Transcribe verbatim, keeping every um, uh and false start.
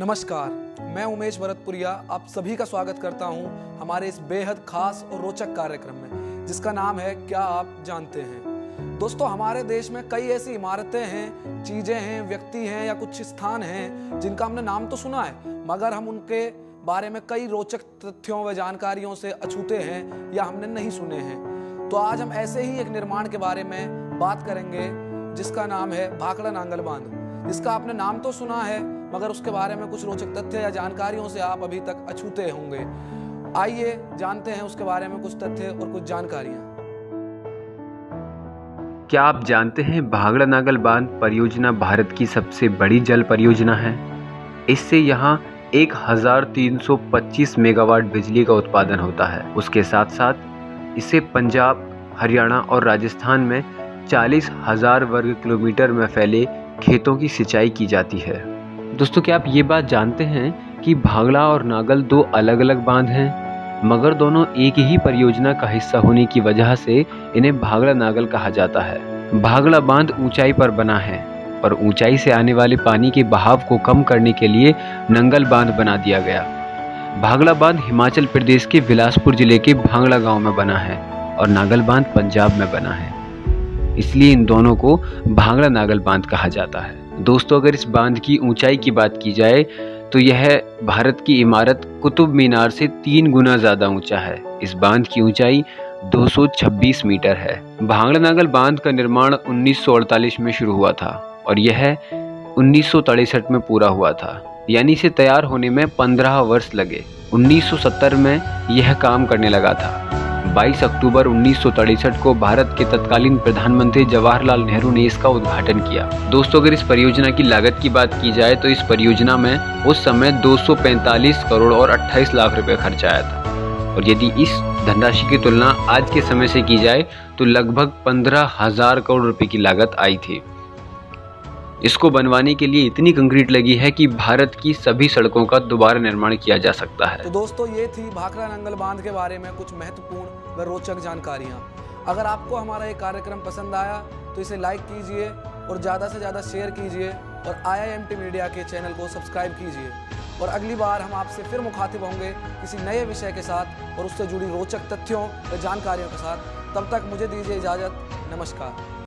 नमस्कार, मैं उमेश भरतपुरिया आप सभी का स्वागत करता हूं हमारे इस बेहद खास और रोचक कार्यक्रम में, जिसका नाम है क्या आप जानते हैं। दोस्तों, हमारे देश में कई ऐसी इमारतें हैं, चीज़ें हैं, व्यक्ति हैं या कुछ स्थान हैं जिनका हमने नाम तो सुना है, मगर हम उनके बारे में कई रोचक तथ्यों व जानकारियों से अछूते हैं या हमने नहीं सुने हैं। तो आज हम ऐसे ही एक निर्माण के बारे में बात करेंगे जिसका नाम है भाखड़ा नांगल बांध, जिसका आपने नाम तो सुना है मगर उसके बारे में कुछ रोचक तथ्य या जानकारियों से आप अभी तक अछूते होंगे। आइए जानते हैं उसके बारे में कुछ तथ्य और कुछ जानकारियां। क्या आप जानते हैं भाखड़ा नांगल बांध परियोजना भारत की सबसे बड़ी जल परियोजना है। इससे यहाँ एक हज़ार तीन सौ पच्चीस मेगावाट बिजली का उत्पादन होता है। उसके साथ साथ इससे पंजाब, हरियाणा और राजस्थान में चालीस हजार वर्ग किलोमीटर में फैले खेतों की सिंचाई की जाती है। दोस्तों, क्या आप ये बात जानते हैं कि भाखड़ा और नांगल दो अलग अलग बांध हैं, मगर दोनों एक ही परियोजना का हिस्सा होने की वजह से इन्हें भाखड़ा नांगल कहा जाता है। भाखड़ा बांध ऊंचाई पर बना है और ऊंचाई से आने वाले पानी के बहाव को कम करने के लिए नंगल बांध बना दिया गया। भाखड़ा बांध हिमाचल प्रदेश के बिलासपुर जिले के भांगड़ा गांव में बना है और नांगल बांध पंजाब में बना है, इसलिए इन दोनों को भाखड़ा नांगल बांध कहा जाता है। दोस्तों, अगर इस बांध की ऊंचाई की बात की जाए तो यह भारत की इमारत कुतुब मीनार से तीन गुना ज्यादा ऊंचा है। इस बांध की ऊंचाई दो सौ छब्बीस मीटर है। भाखड़ा नांगल बांध का निर्माण उन्नीस सौ अड़तालीस में शुरू हुआ था और यह उन्नीस सौ तिरसठ में पूरा हुआ था, यानी इसे तैयार होने में पंद्रह वर्ष लगे। उन्नीस सौ सत्तर में यह काम करने लगा था। बाईस अक्टूबर उन्नीस सौ तिरसठ को भारत के तत्कालीन प्रधानमंत्री जवाहरलाल नेहरू ने इसका उद्घाटन किया। दोस्तों, अगर इस परियोजना की लागत की बात की जाए तो इस परियोजना में उस समय दो सौ पैंतालीस करोड़ और अट्ठाईस लाख रुपए खर्च आया था, और यदि इस धनराशि की तुलना आज के समय से की जाए तो लगभग पंद्रह हजार करोड़ रुपए की लागत आई थी। इसको बनवाने के लिए इतनी कंक्रीट लगी है कि भारत की सभी सड़कों का दोबारा निर्माण किया जा सकता है। तो दोस्तों, ये थी भाखड़ा नांगल बांध के बारे में कुछ महत्वपूर्ण व रोचक जानकारियाँ। अगर आपको हमारा ये कार्यक्रम पसंद आया तो इसे लाइक कीजिए और ज़्यादा से ज़्यादा शेयर कीजिए और I I M T media के चैनल को सब्सक्राइब कीजिए। और अगली बार हम आपसे फिर मुखातिब होंगे किसी नए विषय के साथ और उससे जुड़ी रोचक तथ्यों व जानकारियों के साथ। तब तक मुझे दीजिए इजाज़त। नमस्कार।